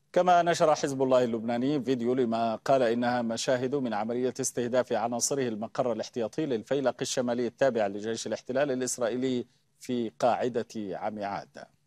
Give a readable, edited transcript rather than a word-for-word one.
كما نشر حزب الله اللبناني فيديو لما قال إنها مشاهد من عملية استهداف عناصره المقر الاحتياطي للفيلق الشمالي التابع لجيش الاحتلال الإسرائيلي في قاعدة عميعاد.